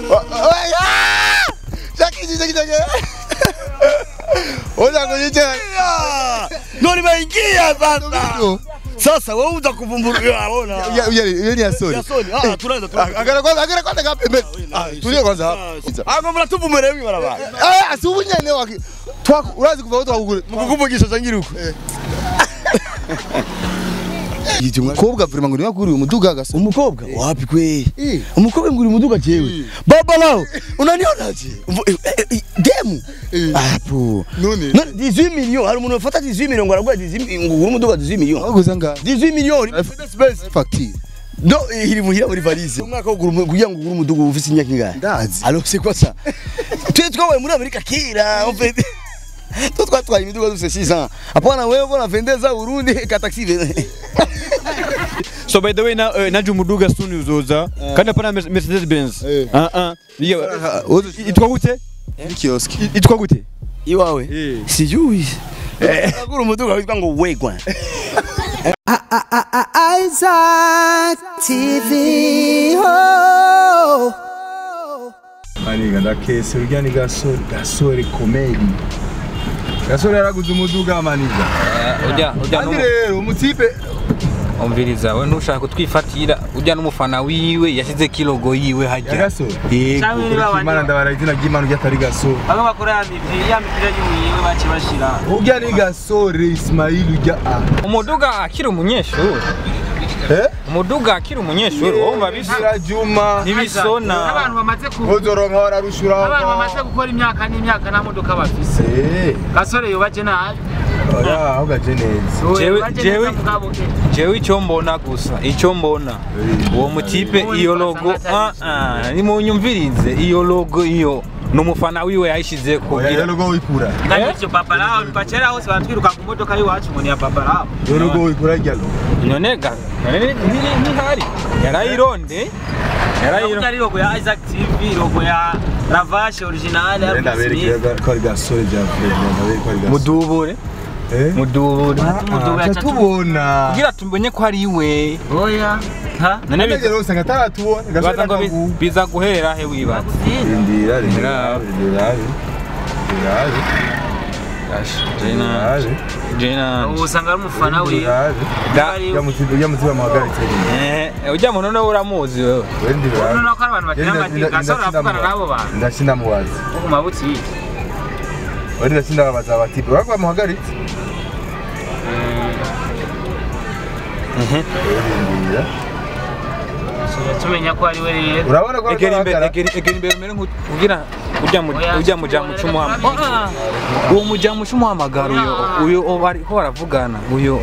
Oza kujicheka. Ndio nimeingia sasa. Sasa wewe uza kuvumbura unaona. Yeye ni asori. Tunaanza. Agara kwanza kapembe. Tulie kwanza. Agomba tuvumere barabara. Asubunyane waki. Urazi kuva utwakugure. Mukuvugisha zangira uko. Umukobwa vrema ngo niwe kuri umuduga gasa. Umukobwa wapi kwe? Umukobwa nguri umuduga jewe. Baba lao unaniona je? Demu. Apo. None. 18 millions hari umuntu ufata 18 millions ngo aragura 18 nguri umuduga 18 millions. Aguzanga 18 millions. Space facture. No iri muhira muri valise. Umwaka kugira ngo nguri umuduga ufise imyaka ingahe? Ndazi. Alors c'est quoi ça? Tu twabaye muri Amerika kira en fait. Toi toi imiduga dufise 6 ans. Apana wewe bona vendeza Burundi ka taxi. So by the way na umuduga soon uzoza kandi apana Mercedes Benz. Itwa gute? Kiosk. Itwa gute? Iwawe. Sijui. Agura umuduga witwa ngo wegwa. Isaac TV ho. Maniga ndakese urya ni gasore comedy. Gasore yaraguze umuduga maniga. Ujya no rero umutipe umviriza we nushaka kutwifatira ujya n'umufana wiwe yashize kilogo yiwe hajya. Gasore. Yego. Imana ndabara izina ry'Imana ujya atari gasore. Baba bakora ya mipira yiwe baci bashira. Urya ni gasore Ismail ujya Umuduga akiri umunyeshuri. Umuduga akiri umunyeshuri wumva bishira Juma nibisona. Abantu bamaze ku Ozoronka wararushura. Abantu bamaze gukora imyaka n'imyaka na modoka bafise. Gasore yobaje nabi. Oya ahogaje neza. Jewe icyo mbona gusa icyo mbona uwo mutipe iyo logo ni munyumvirize iyo logo iyo numufana wiwe yayishize kugira iyo logo wikura n'icyo babara bacera hose batwiruka ku modoka yiwacu ngo ni ya babara iyo logo wikura ryalo nonega ni hari yarayironde ari logo ya Isaac TV logo ya Ravage original ya gasore mudubure mudubure tubona kugira tumbonye ko ari iwe oya ha none rero usanga taratubona gasore biza guhera he wibaza indira Jena usanga ari umufana we ujya muziba muhagaritse ujya muntu no uramuzi wewe urabona ko abantu bagira amatika gasore avugana nabo bantu ndashinda muwazi ku mabuti wari ndashinda babaza abatipe bakwa muhagaritse tumenya ko ari we rero urabona ko egera imbere umere kugira ujya muja mu cyumuhama uwo muja mu cyumuhamagara uyo bari ko baravugana uyo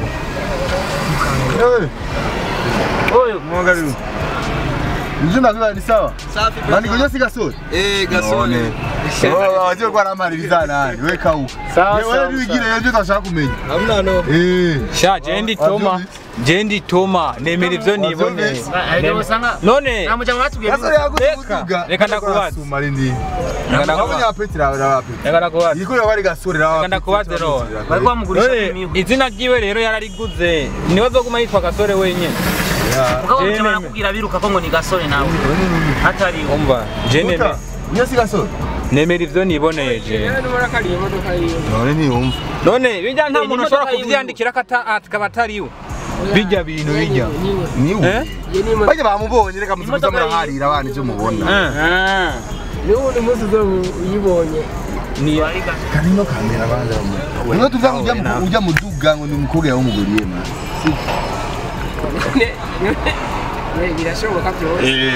muhagaritse Nje ndavuga ni sawa. Nani ngoja si gasore? Gasore. Waje kwa ramaririza nani? We kauka. Wewe wigire yaje tashaka kumenya. Hamna no. Sha Jendi Toma nemera ivyo nibone. None namuja batubwiye reka ndakubaza. Reka ndakubaza. Yiko yabari gasore rawa. Reka ndakubaza ro. Bari kwamugurisha imihu. Izina ryiwe rero yarariguze. Niwe zoguma yitwa gasore wenyene. Mugabo mujana kugira biruka ko ngo ni gasore nawe. Hatari umva. Jeneme. Nyasi gasore. Nemera ivyo niboneye je. None ni umva. None bijya nta muntu ashobora kuvyandikira akaba atariwe. Bijya bintu bijya. Niwe. Bajya bamubonye reka muzuza muraharira abana ivyo mubona. Niwe ni muzi zo yibonye. Ni kanino kamera banda mu. Niwe tuvanga ujya muduga ngo ni umukobwa yawo mugoriye ma. Birashoboka byose.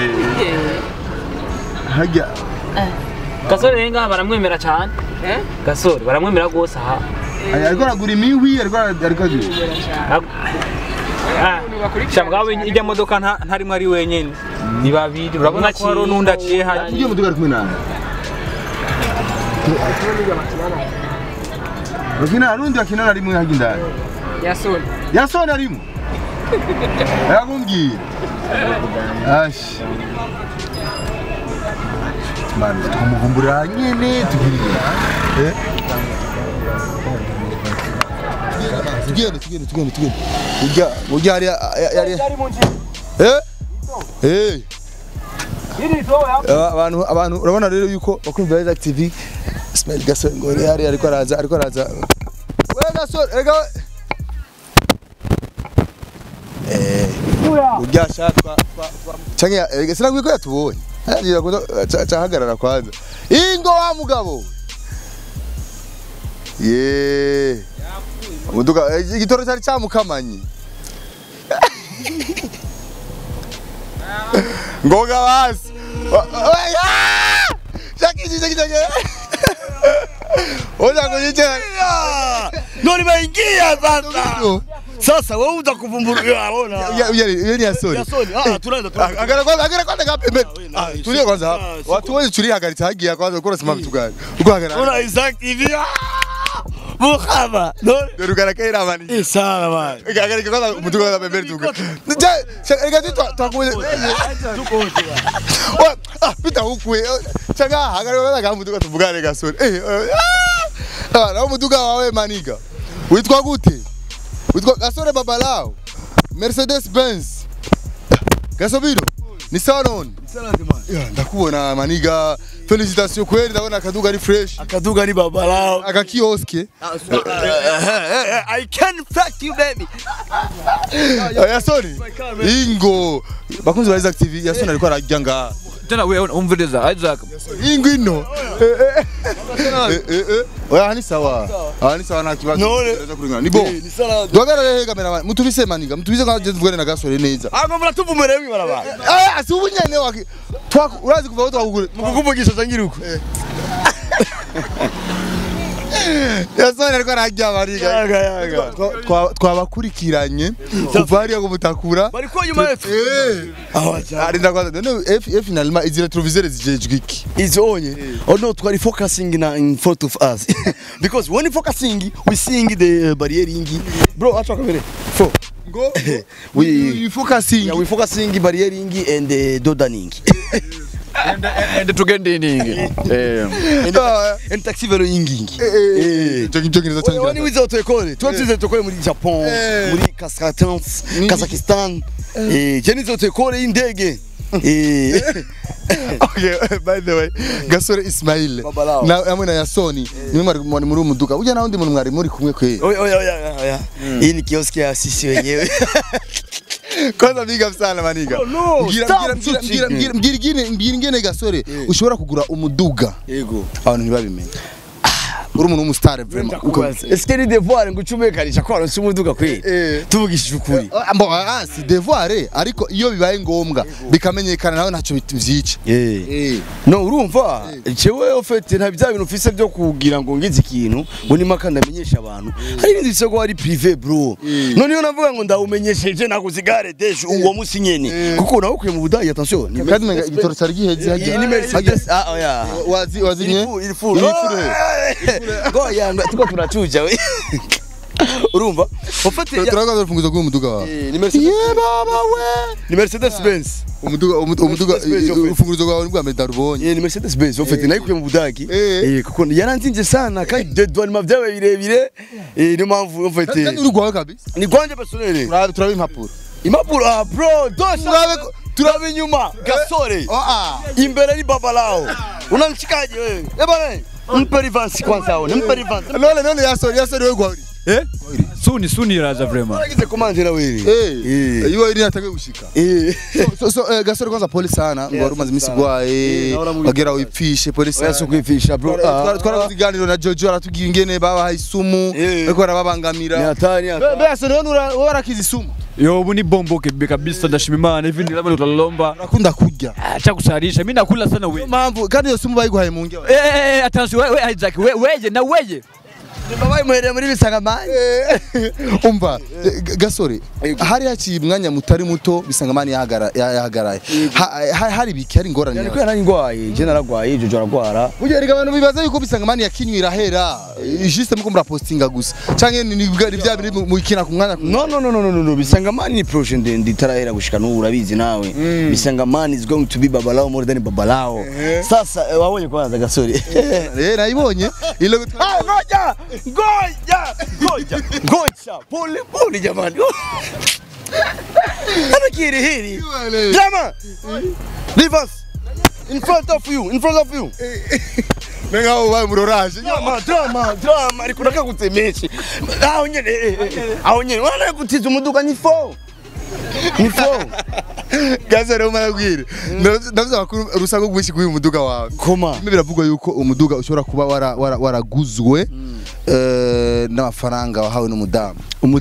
Hajya. Gasore renga baramwemera cyane. Gasore baramwemera gose aha. Ariko aragura imihwi ariko agiye. Shamgawe ijya modoka ntarimo ari wenyene. Ni babiri urabona ko haro nunda ciye haje. Ujye muduga ari kumwe nawe. Rukina arundi akina ari mu haji ndani. Yasoni arimo. Yagumbwiye. Ash. Man, tumuvumbura nyene tugirira. Tugende. Ujya ari abantu urabona rero yuko bakumva Isaac TV Ismail Gasore ngo yari ariko araza we Gasore ega urya shatwa canke ega sinagwe ko yatubonye arira ko cahagarara kwanza ingo wa mugabo ye umuduga igitoro cyari cyamukamanyi ngoga basi Jackie oja kujicha noni maingia sasa wewe utakuvumbura unaona yeye ni Yasoni tunaenda agara kwanza kapembe tulie kwanza hapa watu wote tulia hagati hagia kwanza uko unasema vitu gani uko hagara una Isaac TV Mukhaba ndio karakera mani sana bana agara kwanza mtu kwanza pembe tu ega tutakuja pita huku changa hagara kwanza kama mtu katuvugane Gasore na mtu wawe maniga uitwa gute uitwa Gasore babalao Mercedes Benz Gasobiro ni sawa none ndakubona maniga felicitation kweli ndabona akaduga ari fresh akaduga ari babalao akakioske I can fuck you baby Yasoni ingo bakunzi ba Isaac TV Yasoni alikuwa arajanga tena wewe umvedeza Isaac ingo ino oya ni sawa na kibazo naweza kulingana ni bo dogara le kamera mutubise maniga mutubise kwa tuvugane na Gasore neza agomba tuvumerewe barabara asi ubunyane wake urazi kuva aho twakugure mukuvugisha zangira uko Yasoni ariko arajya bariga twabakurikiranye kuva hariya kumutakura bariko nyuma arinda kwa no finalement izira trovisere zijejwe iki izonye no twari focusing in front of us because when focusing we seeing the barriering bro acha kamera fo go we focusing barriering and dodaning and tugending and taxi velo yingingi jokineza cyane wani wizo twekore twatwize twekore muri Japan muri Kazakhstan jeni zo twekore indege okay by the way Gasore Ismail na amwe na Yasoni nimwe muri umuduka ujya na undi muntu mwari muri kumwe kwe oya iyi ni kioski ya sisi wenyewe kwanza big up sana maniga mbirigine Gasore ushobora kugura umuduga yego abantu ntibabimenye uri umuntu w'umustar vraiment est-ce que devoir ngucumekanisha ko aronse umuduga kwe tubugishije ukuri si devoir ariko iyo bibaye ngombwa bikamenyekana nawe ntacyo bituvyica no urumva cewe ofete nta bya bintu ufise byo kugira ngo ngize ikintu ngo ni makanda amenyesha abantu hari ibindi bisego ari privé bro none yo navuga ngo ndawumenyesheje nakuzigare deje uwo musi nyene kuko nawe kuye mu budaya attention kandi igitoro cyari giheze hagiye ni Mercedes oya wazinye go yanga tuko tunachuja we urumva ufate turagaza funguzo kwa muduga wa ni Mercedes ye baba we ni Mercedes Benz umuduga ufunguzo kwa ni bwa medarubonye ni Mercedes Benz ufate nayo kuye mu budagi kuko yaranzinje sana kandi dedwani mavyawe birebire ni mpamvu ufate kandi uri gwawe kabisa ni gwanje personnel turabe impapuro bro dosha turabe nyuma Gasore imbere ni babalao unamchikaje wewe bana mperi vansi kwanza aone mperi vansi none Yasoni wewe gwauri suni raza vraiment agize commande na wewe iwe iri nataka gushika so Gasore kwanza pole sana ngo rumaze imisi gwaye bagera wipfishe pole sana yaso kwipfisha bro twarakuziganiro na Jojo aratubwira ingene baba hayisumu ariko barababangamira ni hatari Yasoni wewe warakiza isumu yo ubu ni bombo kabisa ndashima Imana hivi ni labda utalomba nakunda kurya acha kusarisha mimi nakula sana wewe mambo kandi yo sumu bayiguhaye mu ngeo attention wewe Isaac wewe na wewe babaye muhereye muri Bisangamani umva Gasore hari haci mwanya mutari muto Bisangamani yahagaraye hari biki hari ngorane ariko yarani ngwaye je naragwaye Jojo aragwara uje rega abantu bibaza yuko Bisangamani yakinywira hera juste muko mura postinga gusa canke ni bya biri mu kina ku mwanya no Bisangamani ni projet ndende itarahera gushika n'ubu urabizi nawe Bisangamani is going to be babalao more than babalao sasa wabonye kwanza Gasore nayibonye ile ngoja pole jamani ana kiri hili jama Rivers In front of you. Menga ubaye muroraje. Drama ariko nakagutemeshe. Aho nyene wana gutiza umuduga ni fo. Gasore umagwire. Ndavuze bakuru rusango gwishi kuyu umuduga wawe. Koma. Biravugwa yuko umuduga ushobora kuba waraguzwe n'amafaranga wahawe n'umudemu.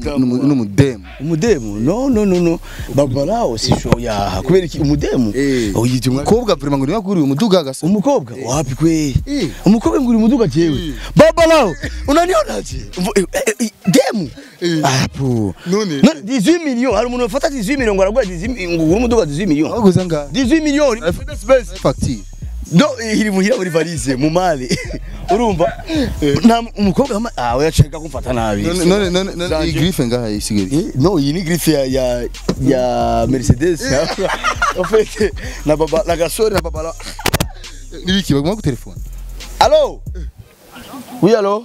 No. Babalao sisho ya kubera iki umudemu. Oyije umukobwa vraiment ngo niba kuri umuduga gasa. Umukobwa wapi kwe? Umukobwa nguri umuduga jewe. Babalao unaniona je? Demu. Apo. None. 18 millions hari umuntu ufata 18 millions ngo aragura 18 nguri umuduga 18 millions. Waguze nga 18 millions. Facture. No iri muhira muri valise mu mali. Urumva? Na umukobwa we yacheka kumfata nabi. None iyi griffe ngaha isigari. No iyi ni griffe ya Mercedes. En fait na baba la gasore na baba la. Nibiki baguma ku telefone. Allo? Oui allo?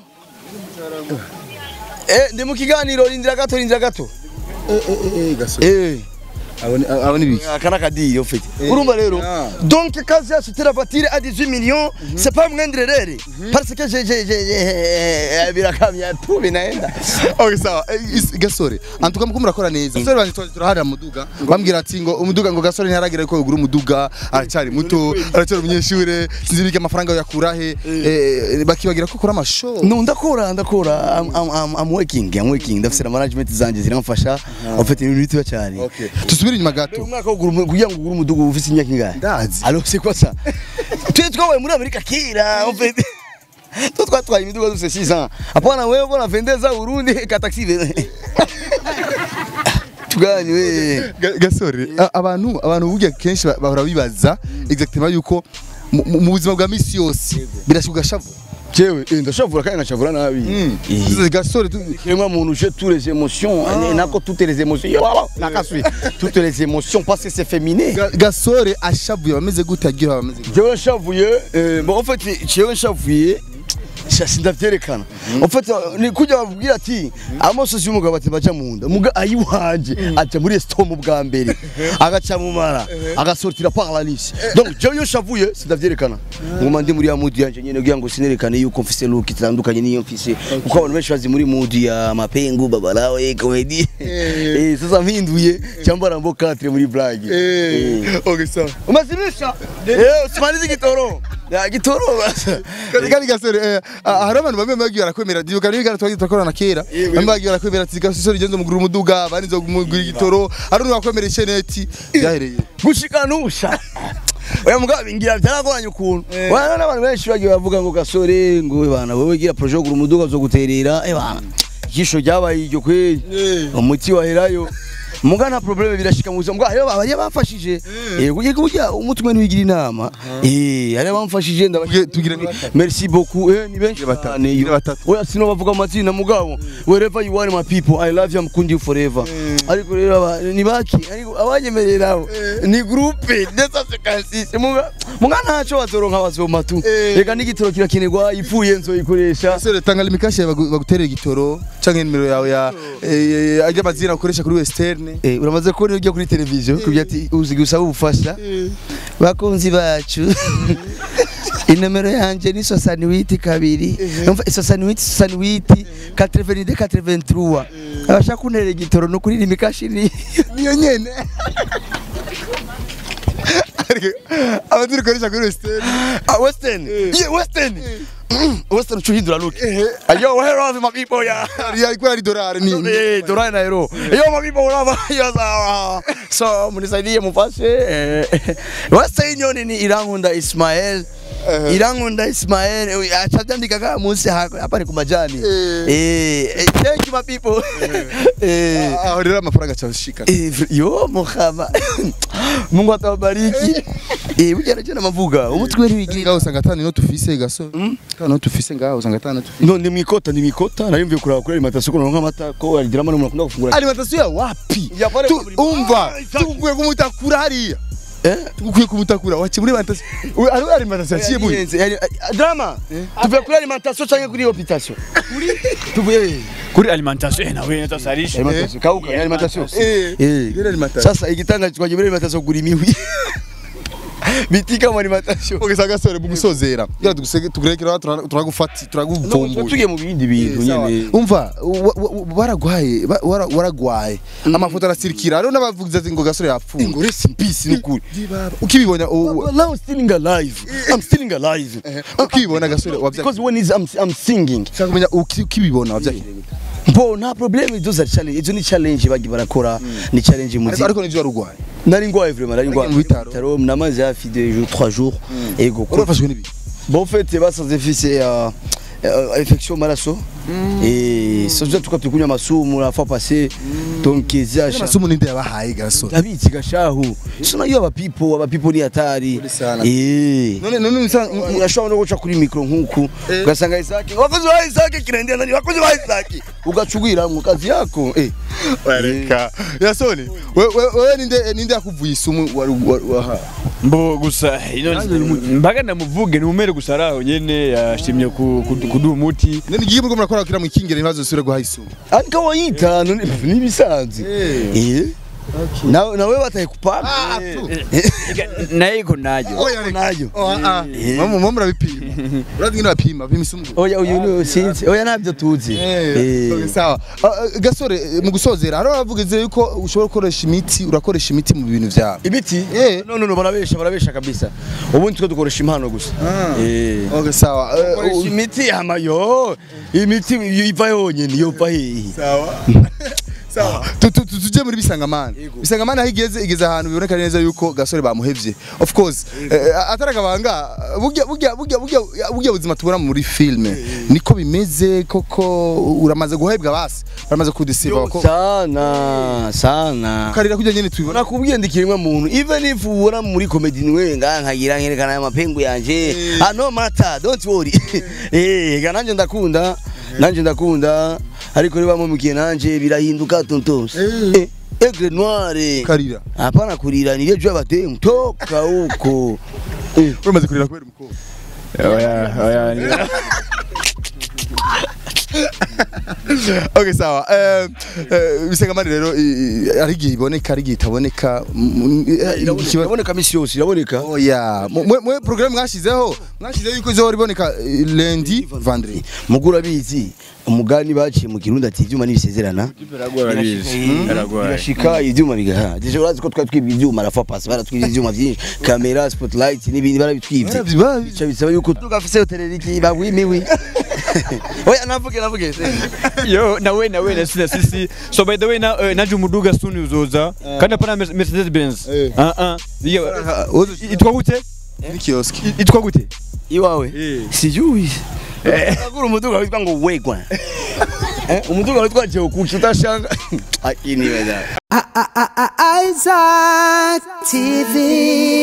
Ndi mu kiganiro rindira gato. Gasore. Abone biki. Kana kadi en fait. Urumva rero. Donc quand j'ai acheté la voiture à 18 millions, c'est pas mon indrere parce que j'ai birakamya tu binaenda. Okay sawa. Gasore. Antuka muko murakora neza. Gasore banje turahara muduga. Bambwira ati ngo umuduga ngo Gasore ntiyaragira ko ugura umuduga aracyari muto, aracyari umunyeshure, sinzi bike amafaranga yakura he. Bakibagira ko ukora amashow. No ndakora. I'm working. Ndafise management zanje ziramfasha. En fait ni ibintu cyane. Okay. Tusubire inyuma gato. Umwaka wo kugira ngo ugure umuduga ufise imyaka ingahe? Ndazi. Alors c'est quoi ça? Twabaye muri Amerika kera en fait. Twatwaye imiduga dufise 6 ans. Apana wewe uko na vendeza Burundi ka taxi. Tugani we. Gasore abantu burya kenshi bahora bibaza exactement yuko mu buzima bwa misi yose birashuka shavu. Jewe ndashavura kandi nkashavura nabi. Gasore moi mon j'ai toutes les émotions, nako toutes les émotions. Toutes les émotions parce que c'est féminin. Gasore ashavuye bameze gute agira bameze gute. Jewe nshavuye bon en fait jewe nshavuye ndavyerekana. En fait ni kujya bavugira ati amosozi y'umugabo ati baja mu nda. Muga ayiwanje aje muri stomu bwa mbere. Agaca mu mara, agasortira par la niche. Donc jewe nshavuye ndavyerekana. Ngoma ndi muri ya mood yanje nyene kugira ngo sinerekane yuko mfise look itandukanye niyo mfise. Kuko abantu benshi bazi muri mood ya mapengu babalawe comedy. Sasa mpinduye cyambara mbo 4 muri blague. Okay sawa. Umazimisha? Usimalize gitoro. Ya gitoro basa. Kandi Gasore hari abantu bamwe bagiye barakwemera dibuka n'ibigana twagiye kera. Bamwe bagiye barakwemera ati Gasore igenzo mugura umuduga banizo mugura igitoro. Hari n'uwakwemera isheneti byahereye. Gushika nusha. Oya mugabo bingira byaragoranye ukuntu. Wana n'abantu benshi bagiye bavuga ngo Gasore ngo bana wowe gira projet yo gura umuduga zo guterera bana. Gisho ryabaye iryo kweli. Umuti waherayo. Muga nta problème birashika mu buzima bwayo bari bamfashije kujya umutwe n'ibigira inama ari bamfashije tugira merci beaucoup ni benshi batane oya sino bavuga amazina mugabo wherever you are my people I love you I'm kundi forever ariko rero ni baki ariko abanyemerera ni groupe desa sekansi muga ntaco bazoronka bazoma tu reka n'igitoro kirakenerwa ipfuye nzo ikoresha Gasore tanga limikashe baguterera igitoro canke nimero yawe ya ajya amazina ukoresha kuri Western. Uramaze ko ujya kuri televiziyo kugira ati uzi gusaba ubufasha bakunzi bacu inomero yanje ni 68 kabiri 68 83 abashaka kunera igitoro no kuri limikashi niyo nyene abadiri koresha kuri Western. Western chuhindura look. Ayo where are my people ya? Ya kwari dollar ni. Dollar na euro. Yo my people wala ya za. So munisaidie mufashe. Western yoni ni Irankunda Ismael. Irankunda Ismael achatandika kama munsi hapa ni kumajani. Thank you my people. Ahorera amafaranga cyashika. Yo muhama. Mungu atawabariki. Ujana jana mavuga. Umutwe w'igira usanga atani no tufise Gasore. Tano tufise ngaho usanga atani tufise. No ni mikota narimvye kura alimentation ko nonka mata ko alidirama no mukunda gufungura. Alimentation ya wapi? Umva. Tukuye kumutakura hariya. Tukuye kumutakura wachi muri alimentation. Ari alimentation ciye drama. Tuvuye kuri alimentation cyangwa kuri hospitation. Tuvuye kuri alimentation nawe natasarisha. Alimentation kauka alimentation. Sasa igitanga twaje muri alimentation kuri miwi. bitika muri matasho Okay sa gasore bugusozera gira tugurekera turagufati turaguvumbura tugiye mu bindi bintu nyene umva waragwaye amafoto arasirikira rero n'abavugiza ngo gasore yapfuye ngo rest in peace nukuri ukibibona now I'm still alive ukibibona gasore because when I'm singing kumenya ukibibona wavyakire mbo nta problem izo za challenge izo ni challenge bagi barakora ni challenge muziki ariko nivyo warugwaye nari ngwaye vraiment nari ngwaye mu bitaro namaze hafi 2 jours 3 jours ego urafashwe nibi bon fait basanze fise infection maraso et ça veut dire tukunywa masumu la fois passé donc izasha masumu ninde yabahaye gasore abitsi gashahu sona yo aba people ni hatari none urashobora no guca kuri micro nkuku ugasanga Isaki wakoze wa Isaki kirendea nani wakoze wa Isaki ugacugwira mu kazi yako wareka yasoni wewe ninde yakuvuye isumu waha mbo gusa mbaga ndamuvuge numere gusaraho nyene yashimye kuduha umuti none giye muriko murakora kira mu kingere ibibazo sure guha isumu ariko wayita ni bisanzwe nawe bataye kupaka naiko nayo mama murabipima urazi ngine bapima bimisumu oya uyu sinzi oya nabyo tuzi sawa gasore mu gusozera haro bavugize yuko ushobora gukoresha imiti urakoresha imiti mu bintu vyawe ibiti no barabesha kabisa ubundi twe dukoresha impano gusa okay sawa imiti amayo imiti iva yonyene yo pa hehe sawa sawa tuje muri bisangamana igeze ahantu biboneka neza yuko gasore bamuhevye of course ataragabanga burya buzima tubona muri filme niko bimeze koko uramaze guhebwa basi baramaze kudisiba ko sana karira kujya nyene tubibona nakubwiye ndikiremwa muntu even if ubona muri comedy niwe nkagira nkerekana amapengu yanje no matter don't worry gananje ndakunda ariko niba mumikiye nanje birahinduka tontos Aigle Noire karira hapana kurira ni yejo abatemu toka huko uramaze kurira kwera mukobwa oya okay sawa bisangamana rero ari giboneka ari gitaboneka iraboneka misi yose iraboneka oya mwe program mwashizeho yuko zo riboneka lundi vendredi mugura bizi umugani baciye mu Kirundi ati ivyuma nibisezerana birashika ivyuma bigaha deje urazi ko twatwibye ivyuma rafa pass baratwibye ivyuma byinshi camera spotlight n'ibindi barabitwibye bica bisaba yuko tugafise hoteliki babwimiwi oya navuge yo nawe na sisi so by the way naje umuduga soon uzoza kandi apana Mercedes Benz itwa gute ni kiosk itwa gute iwawe sijui agura umuduga witwa ngo wegwa umuduga witwa je ukushutashanga akini weda Isaac TV